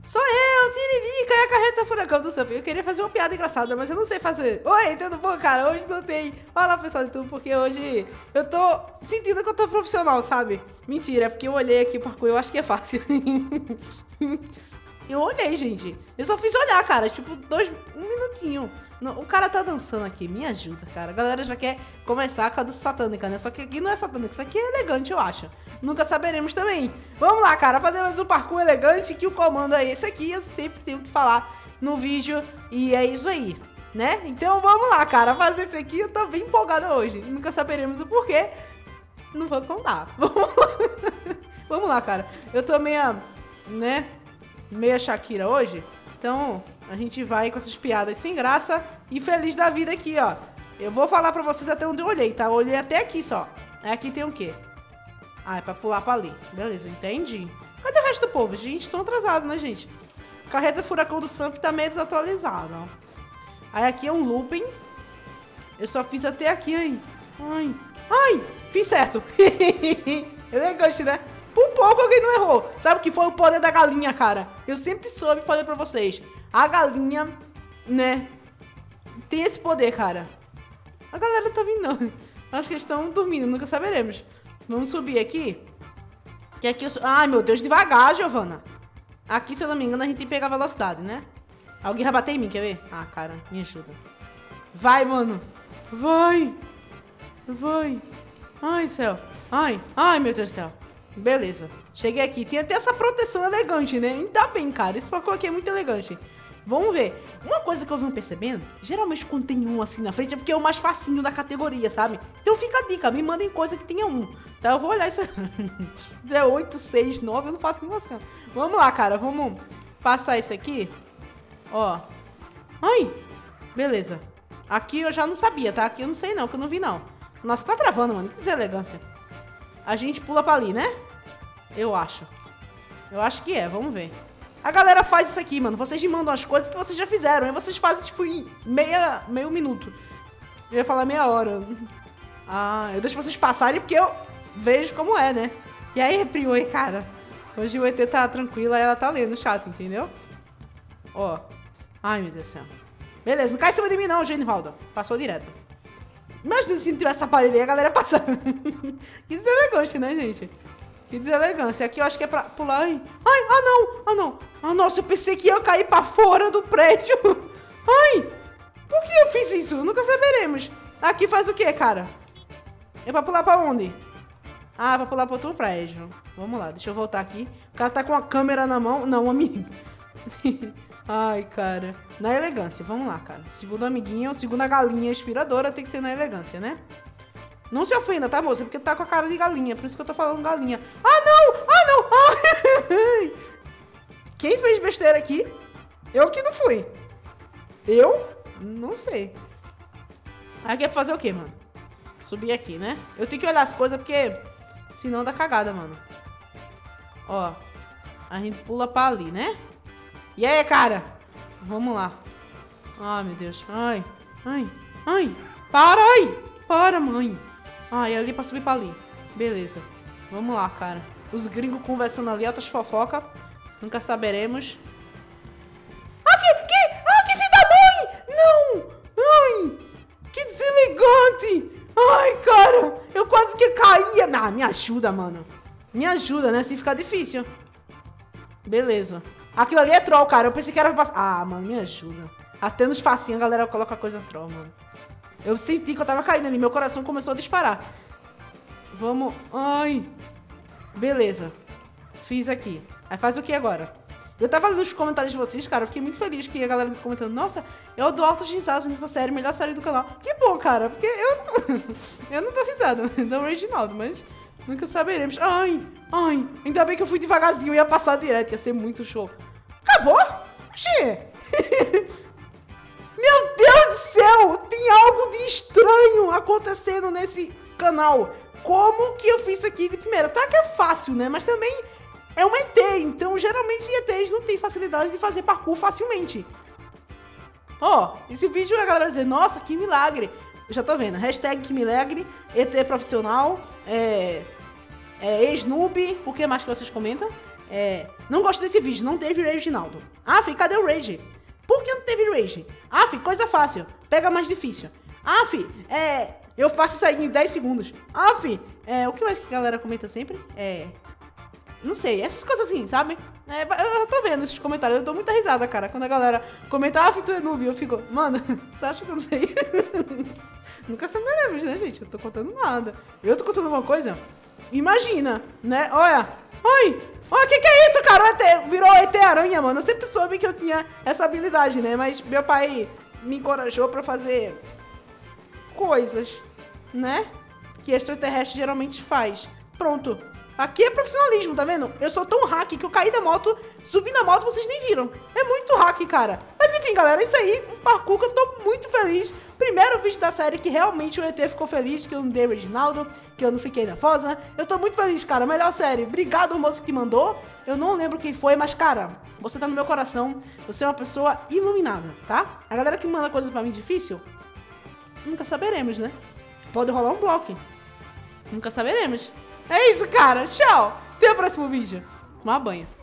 Sou eu, Tiririca, é a carreta furacão do Samp. Eu queria fazer uma piada engraçada, mas eu não sei fazer. Oi, tudo bom, cara? Hoje não tem. Olá, pessoal, tudo, porque hoje eu tô sentindo que eu tô profissional, sabe? Mentira, é porque eu olhei aqui o parkour e eu acho que é fácil. Eu olhei, gente. Eu só fiz olhar, cara. Tipo, um minutinho. Não, o cara tá dançando aqui. Me ajuda, cara. A galera já quer começar com a dança satânica, né? Só que aqui não é satânica. Isso aqui é elegante, eu acho. Nunca saberemos também. Vamos lá, cara. Fazer mais um parkour elegante, que o comando é esse aqui. Eu sempre tenho que falar no vídeo. E é isso aí, né? Então vamos lá, cara. Fazer isso aqui. Eu tô bem empolgada hoje. Nunca saberemos o porquê. Não vou contar. Vamos lá. Vamos lá, cara. Eu tô meia, né? Meia Shakira hoje. Então a gente vai com essas piadas sem graça e feliz da vida aqui, ó. Eu vou falar pra vocês até onde eu olhei, tá? Eu olhei até aqui só. Aqui tem o quê? Ah, é pra pular pra ali. Beleza, entendi. Cadê o resto do povo? Gente, estão atrasados, né, gente? Carreta furacão do Samp tá meio desatualizada, ó. Aí aqui é um looping. Eu só fiz até aqui, aí. Ai, ai, fiz certo. Elegante, né? Por pouco alguém não errou. Sabe o que foi o poder da galinha, cara? Eu sempre soube e falei pra vocês. A galinha, né, tem esse poder, cara. A galera tá vindo, não. Acho que eles estão dormindo, nunca saberemos. Vamos subir aqui. Que aqui eu... Ai, meu Deus, devagar, Giovana. Aqui, se eu não me engano, a gente tem que pegar velocidade, né? Alguém vai bater em mim, quer ver? Ah, cara, me ajuda. Vai, mano. Vai. Vai. Ai, céu. Ai, ai, meu Deus do céu. Beleza, cheguei aqui. Tem até essa proteção elegante, né? Ainda bem, cara. Esse parkour aqui é muito elegante. Vamos ver. Uma coisa que eu venho percebendo, geralmente quando tem um assim na frente é porque é o mais facinho da categoria, sabe? Então fica a dica, me mandem coisa que tenha um. Tá, eu vou olhar isso aí. É 8, 6, 9, eu não faço nem lascando. Vamos lá, cara, vamos passar isso aqui. Ó. Ai, beleza. Aqui eu já não sabia, tá? Aqui eu não sei não, que eu não vi não. Nossa, tá travando, mano. Que deselegância. A gente pula pra ali, né? Eu acho. Eu acho que é, vamos ver. A galera faz isso aqui, mano. Vocês me mandam as coisas que vocês já fizeram. Aí vocês fazem, tipo, em meio minuto. Eu ia falar meia hora. Ah, eu deixo vocês passarem porque eu vejo como é, né? E aí, Prioi, cara. Hoje o ET tá tranquila, ela tá lendo o chat, entendeu? Ó. Ai, meu Deus do céu. Beleza, não cai em cima de mim não, Genivaldo. Passou direto. Imagina se não tivesse essa parede aí, a galera passando. Que deselegante, né, gente? Que deselegância. Aqui eu acho que é pra pular. Ai, ah não, ah não. Ah, nossa, eu pensei que ia cair pra fora do prédio. Ai, por que eu fiz isso? Nunca saberemos. Aqui faz o quê, cara? É pra pular pra onde? Ah, pra pular pra outro prédio. Vamos lá, deixa eu voltar aqui. O cara tá com a câmera na mão. Não, amigo. Ai, cara. Na elegância, vamos lá, cara. Segundo o amiguinho, segundo a galinha inspiradora, tem que ser na elegância, né? Não se ofenda, tá, moça? Porque tá com a cara de galinha, por isso que eu tô falando galinha. Ah, não! Ah, não! Ai. Quem fez besteira aqui? Eu que não fui. Eu? Não sei. Aqui é pra fazer o quê, mano? Subir aqui, né? Eu tenho que olhar as coisas porque senão dá cagada, mano. Ó. A gente pula pra ali, né? E aí, cara? Vamos lá. Ai, meu Deus. Ai, ai, ai. Para, ai. Para, mãe. Ai, ali pra subir pra ali. Beleza. Vamos lá, cara. Os gringos conversando ali, altas fofoca. Nunca saberemos. Ah, que filho da mãe! Não! Ai, que deselegante! Ai, cara, eu quase que caía. Ah, me ajuda, mano. Me ajuda, né? Se ficar difícil. Beleza. Aquilo ali é troll, cara. Eu pensei que era pra passar. Ah, mano, me ajuda. Até nos facinhos a galera coloca coisa troll, mano. Eu senti que eu tava caindo ali. Meu coração começou a disparar. Vamos. Ai. Beleza. Fiz aqui. Aí faz o que agora? Eu tava lendo os comentários de vocês, cara. Eu fiquei muito feliz que a galera comentando. Nossa, eu dou altas risadas nessa série. Melhor série do canal. Que bom, cara. Porque eu não tô risada. Do Reginaldo, mas nunca saberemos. Ai, ai. Ainda bem que eu fui devagarzinho. Eu ia passar direto. Ia ser muito show. Acabou? Oxê. Meu Deus do céu. Tem algo de estranho acontecendo nesse canal. Como que eu fiz isso aqui de primeira? Tá que é fácil, né? Mas também é um ET. Então, geralmente, ETs não tem facilidade de fazer parkour facilmente. Ó, esse vídeo a galera dizer, nossa, que milagre. Eu já tô vendo. Hashtag que milagre. ET profissional. Ex-noob. O que mais que vocês comentam? Não gosto desse vídeo, não teve Reginaldo. Aff, cadê o Rage? Por que não teve Rage? Aff, coisa fácil, pega mais difícil. Aff, eu faço isso aí em 10 segundos. Aff, o que mais que a galera comenta sempre? Não sei, essas coisas assim, sabe? Eu tô vendo esses comentários, eu dou muita risada, cara. Quando a galera comenta, Aff, tu é noob, eu fico, mano, você acha que eu não sei? Nunca saberemos, né, gente? Eu tô contando nada. Eu tô contando alguma coisa? Imagina, né? Olha, oi, o que é isso, cara? O ET, virou ET Aranha, mano. Eu sempre soube que eu tinha essa habilidade, né? Mas meu pai me encorajou pra fazer coisas, né? Que extraterrestre geralmente faz. Pronto. Aqui é profissionalismo, tá vendo? Eu sou tão hack que eu caí da moto, subi na moto, vocês nem viram. É muito hack, cara. Mas enfim, galera, é isso aí. Um parkour que eu tô muito feliz. Primeiro vídeo da série que realmente o ET ficou feliz, que eu não dei Reginaldo, que eu não fiquei nervosa. Eu tô muito feliz, cara. Melhor série. Obrigado, moço que mandou. Eu não lembro quem foi, mas, cara, você tá no meu coração. Você é uma pessoa iluminada, tá? A galera que manda coisas pra mim difícil, nunca saberemos, né? Pode rolar um bloco. Nunca saberemos. É isso, cara. Tchau. Até o próximo vídeo. Uma banha.